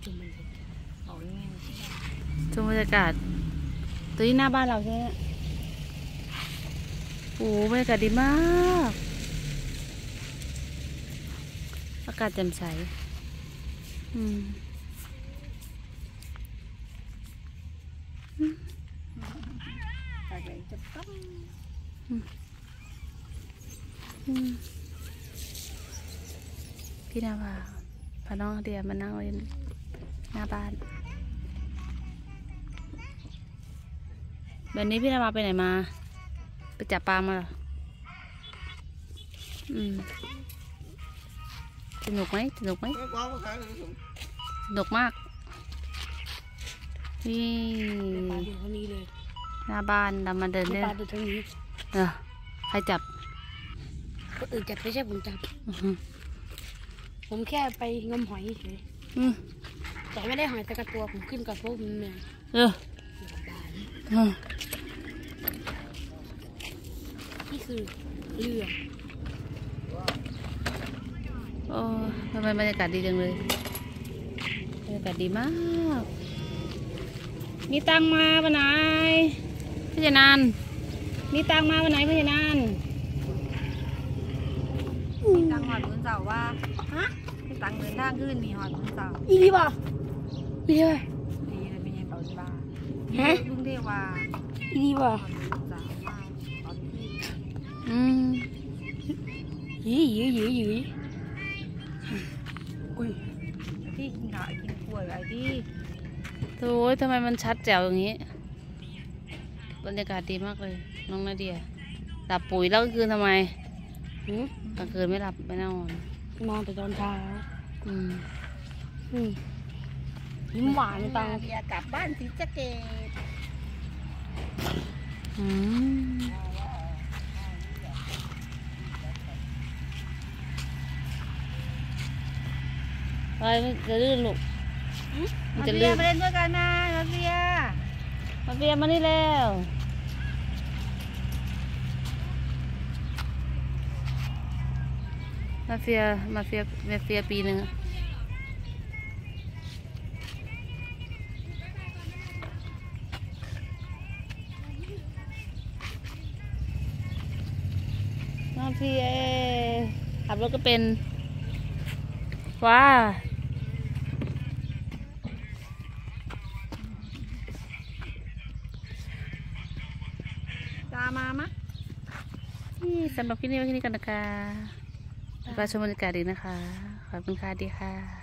ชมบรรยากาศเอาอย่างนี้ชมบรรยากาศตัวนี้หน้าบ้านเราใช่ไหมโอ้บรรยากาศดีมากอากาศแจ่มใสอะไรจะต้องพี่นาวาพาน้องเดียมานั่งเล่นหน้าบ้านแบบนี้พี่นาวาไปไหนมาไปจับปลามาเหรอสนุกไหมสนุกไหมสนุกมากนี่ปลาอยู่ตรงนี้เลยหน้าบ้านเรามาเดินเล่นปลาอยู่ตรงนี้ใครจับคนอื่นจับไม่ใช่ผมจับผมแค่ไปงมหอยเฉยแต่ไม่ได้หอยแต่กระตัวผมขึ้นกับพวกมันเหนื่อยนี่คือเรือโอ้ทำไมบรรยากาศดีจังเลยบรรยากาศดีมากมีตังมาปะไหนพี่ชนานมีตังมาปะไหนพี่ชนานมีตังหอดบุญเสาว่ามีตังเดินทางขึ้นมีหอดบุญเสาอีดีป่ะอีดีป่ะดีเลยเป็นยังเก่าดีบ้าลุงเทวาอีดีป่ะยื้ออุ้ยที่กินข้าวกินกล้วยอะไรที่โถ่ทำไมมันชัดแจ๋วอย่างนี้บรรยากาศดีมากเลยน้องนาเดียหลับปุ๋ยแล้วก็คืนทำไมกลางคืนไม่หลับไม่นอนแต่ตอนเช้ายิ้มหวานตังเดียกลับบ้านศรีสะเกษไปจะลื่นลูกมาเบียมาเล่นด้วยกันนะมาเบียมานี่แล้วมาเฟียปีหนึ่งมาเฟียขับรถก็เป็นว้าตามามะสำหรับคลิปนี้ไว้แค่นี้กันนะคะก็ชมบรรยากาศดีนะคะขอบคุณค่ะดีค่ะ